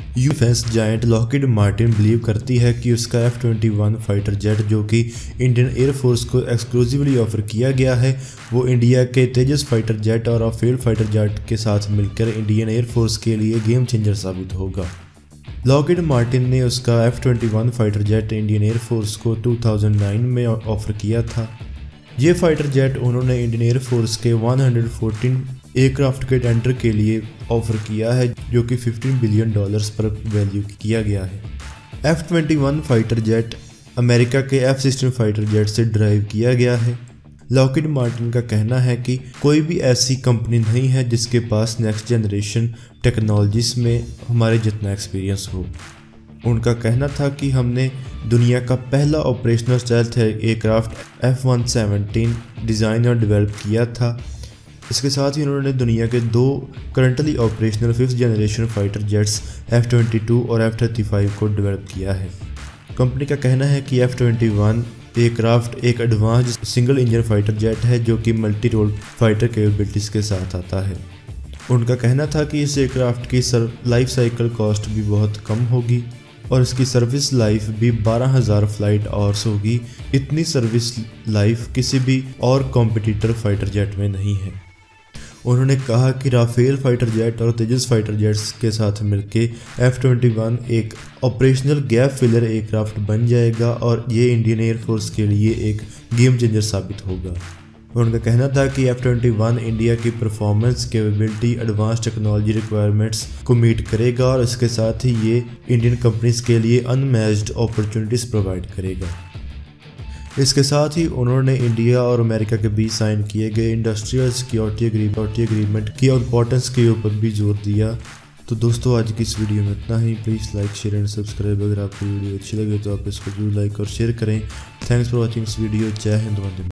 US giant Lockheed Martin believe करती है कि उसका F-21 फाइटर जेट जो कि इंडियन एयरफोर्स को एक्सक्लूसिवली ऑफर किया गया है, वो इंडिया के तेजस फाइटर जेट और राफेल फाइटर जेट के साथ मिलकर इंडियन एयरफोर्स के लिए गेम चेंजर साबित होगा। लॉकहीड मार्टिन ने उसका F-21 fighter jet Indian air force को 2009 में ऑफर किया था। ये फाइटर जेट उन्होंने इंडियन एयरफोर्स के 114 एयरक्राफ्ट के टेंडर के लिए ऑफर किया है, जो कि $15 बिलियन पर वैल्यू किया गया है। F-21 फाइटर जेट अमेरिका के F-16 फाइटर जेट से ड्राइव किया गया है। लॉकहीड मार्टिन का कहना है कि कोई भी ऐसी कंपनी नहीं है जिसके पास नेक्स्ट जनरेशन टेक्नोलॉजीज में हमारे जितना एक्सपीरियंस हो। उनका कहना था कि हमने दुनिया का पहला operational stealth aircraft F-117 design और डेवलप किया था। इसके साथ ही उन्होंने दुनिया के 2 currently operational 5th generation fighter jets F-22 और F-35 को डेवलप किया है। कंपनी का कहना है कि F-21 एयरक्राफ्ट एक advance single engine fighter jet है जो कि मल्टी रोल फाइटर कैपेबिलिटीज़ के साथ आता है। उनका कहना था कि इस एयरक्राफ्ट की लाइफ साइकिल कॉस्ट भी बहुत कम होगी और इसकी सर्विस लाइफ भी 12,000 फ्लाइट आवर्स होगी। इतनी सर्विस लाइफ किसी भी और कॉम्पिटिटर फाइटर जेट में नहीं है। उन्होंने कहा कि राफेल फाइटर जेट और तेजस फाइटर जेट्स के साथ मिलकर F-21 एक ऑपरेशनल गैप फिलर एयरक्राफ्ट बन जाएगा और ये इंडियन एयरफोर्स के लिए एक गेम चेंजर साबित होगा। उनका कहना था कि F-21 इंडिया की performance capability advance technology requirements को मीट करेगा और इसके साथ ही ये इंडियन कंपनीज के लिए अनमैच्ड अपॉर्चुनिटीज़ प्रोवाइड करेगा। इसके साथ ही उन्होंने इंडिया और अमेरिका के बीच साइन किए गए इंडस्ट्रियल सिक्योरिटी एग्रीमेंट की इंपॉर्टेंस के ऊपर भी जोर दिया। तो दोस्तों, आज की इस वीडियो में इतना ही। Please like, share and subscribe. अगर आपको वीडियो अच्छी लगे तो आप इसको जरूर लाइक और शेयर करें। थैंक्स फॉर वॉचिंग इस वीडियो। जय हिंद, वंदे मातरम।